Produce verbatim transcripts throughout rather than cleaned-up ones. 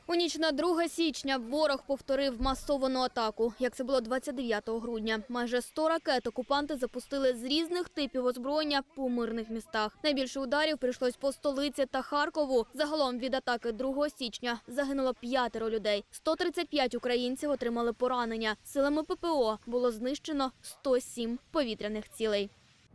У ніч на друге січня ворог повторив масовану атаку, як це було двадцять дев'ятого грудня. Майже сто ракет окупанти запустили з різних типів озброєння по мирних містах. Найбільше ударів прийшлось по столиці та Харкову. Загалом від атаки другого січня загинуло п'ятеро людей. сто тридцять п'ять українців отримали поранення. Силами ППО було знищено сто сім повітряних цілей.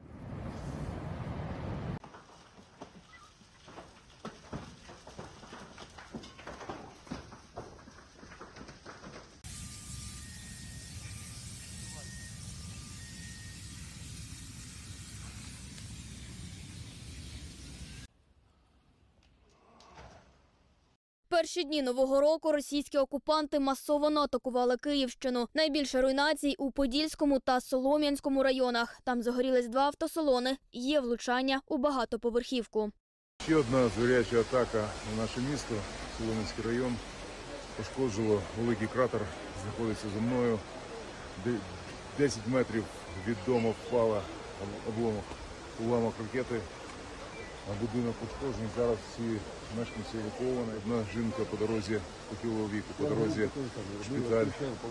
Перші дні Нового року російські окупанти масово атакували Київщину. Найбільше руйнацій у Подільському та Солом'янському районах. Там загорілись два автосалони, є влучання у багатоповерхівку. Ще одна звіряча атака на наше місто, Солом'янський район. Пошкоджувало великий кратер, знаходиться за мною. десять метрів від дому впала обломок, уламок ракети. Будинок пошкоджений, зараз всі мешканці евакуовані. Одна жінка по дорозі похилого віку, по дорозі в шпиталь.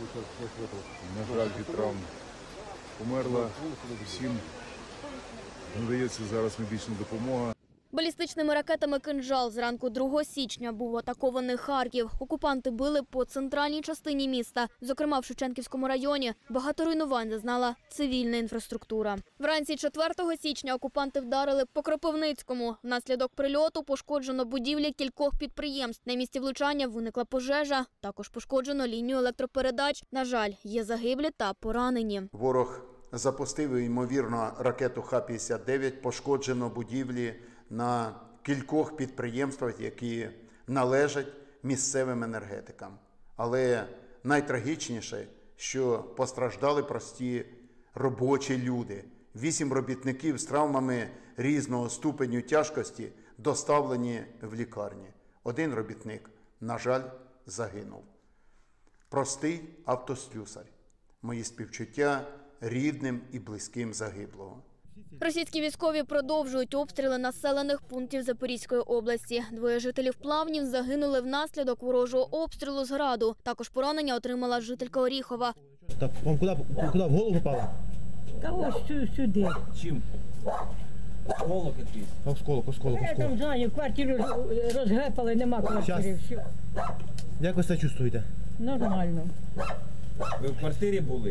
На жаль, від травм померла. Всім надається зараз медична допомога. Балістичними ракетами «Кинжал» зранку другого січня був атакований Харків. Окупанти били по центральній частині міста. Зокрема, в Шевченківському районі багато руйнувань зазнала цивільна інфраструктура. Вранці четвертого січня окупанти вдарили по Кропивницькому. Внаслідок прильоту пошкоджено будівлі кількох підприємств. На місці влучання виникла пожежа. Також пошкоджено лінію електропередач. На жаль, є загиблі та поранені. Ворог запустив, ймовірно, ракету Х п'ятдесят дев'ять. Пошкоджено будівлі на кількох підприємствах, які належать місцевим енергетикам. Але найтрагічніше, що постраждали прості робочі люди. Вісім робітників з травмами різного ступеню тяжкості доставлені в лікарні. Один робітник, на жаль, загинув. Простий автослюсар. Мої співчуття рідним і близьким загиблого. Російські військові продовжують обстріли населених пунктів Запорізької області. Двоє жителів Плавнів загинули внаслідок ворожого обстрілу з граду. Також поранення отримала жителька Оріхова. Так, вам куди, куди в голову попало? Та ось сюди. Чим? Осколок якийсь? Осколок, осколок, Я там осколок. знаю, квартиру розгепали, нема квартири. Все. Як ви себе чувствуєте? Нормально. Ви в квартирі були?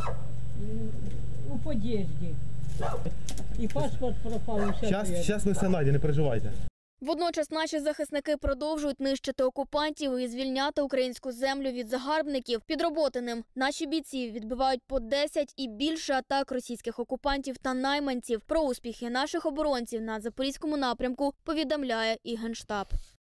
У під'їзді. І паспорт пропав. Зараз, зараз ми все знайдемо, не переживайте. Водночас наші захисники продовжують нищити окупантів і звільняти українську землю від загарбників. Під Роботиним наші бійці відбивають по десять і більше атак російських окупантів та найманців. Про успіхи наших оборонців на Запорізькому напрямку повідомляє і Генштаб.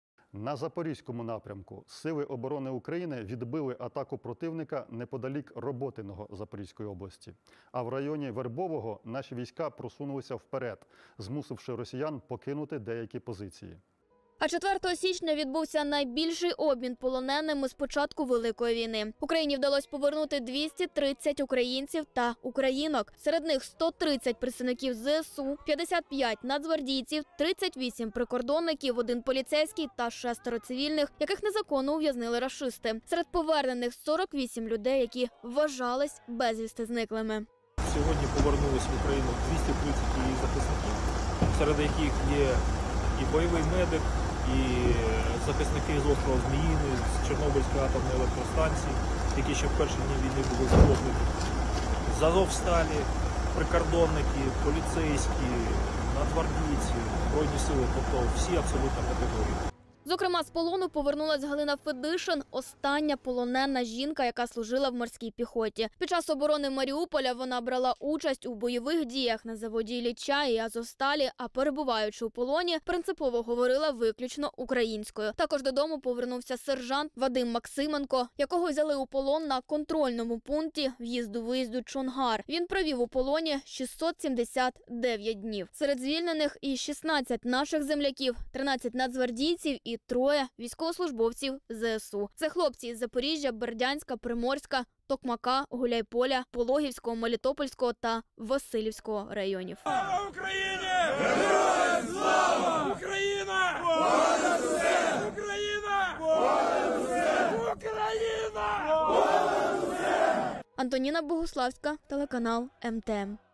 На Запорізькому напрямку Сили оборони України відбили атаку противника неподалік Роботиного Запорізької області. А в районі Вербового наші війська просунулися вперед, змусивши росіян покинути деякі позиції. А четвертого січня відбувся найбільший обмін полоненими з початку Великої війни. Україні вдалося повернути двісті тридцять українців та українок. Серед них сто тридцять представників ЗСУ, п'ятдесят п'ять нацгвардійців, тридцять вісім прикордонників, один поліцейський та шестеро цивільних, яких незаконно ув'язнили рашисти. Серед повернених сорок вісім людей, які вважались безвісти зниклими. Сьогодні повернулись в Україну двісті тридцять її захисників, серед яких є і бойовий медик, і захисники з острова Зміїний, з Чорнобильської атомної електростанції, які ще в перші дні війни були захоплені. З Азовсталі, прикордонники, поліцейські, нацгвардійці, Збройні сили, тобто всі абсолютно категорії. Зокрема, з полону повернулась Галина Федишин, остання полонена жінка, яка служила в морській піхоті. Під час оборони Маріуполя вона брала участь у бойових діях на заводі Ілліча і Азовсталі, а перебуваючи у полоні, принципово говорила виключно українською. Також додому повернувся сержант Вадим Максименко, якого взяли у полон на контрольному пункті в'їзду-виїзду Чонгар. Він провів у полоні шістсот сімдесят дев'ять днів. Серед звільнених і шістнадцять наших земляків, тринадцять нацгвардійців і троє військовослужбовців ЗСУ. Це хлопці із Запоріжжя, Бердянська, Приморська, Токмака, Гуляйполя, Пологівського, Мелітопольського та Василівського районів. Слава Україні! Героям слава! Україна! Україна! Антоніна Богуславська, телеканал ем те ем.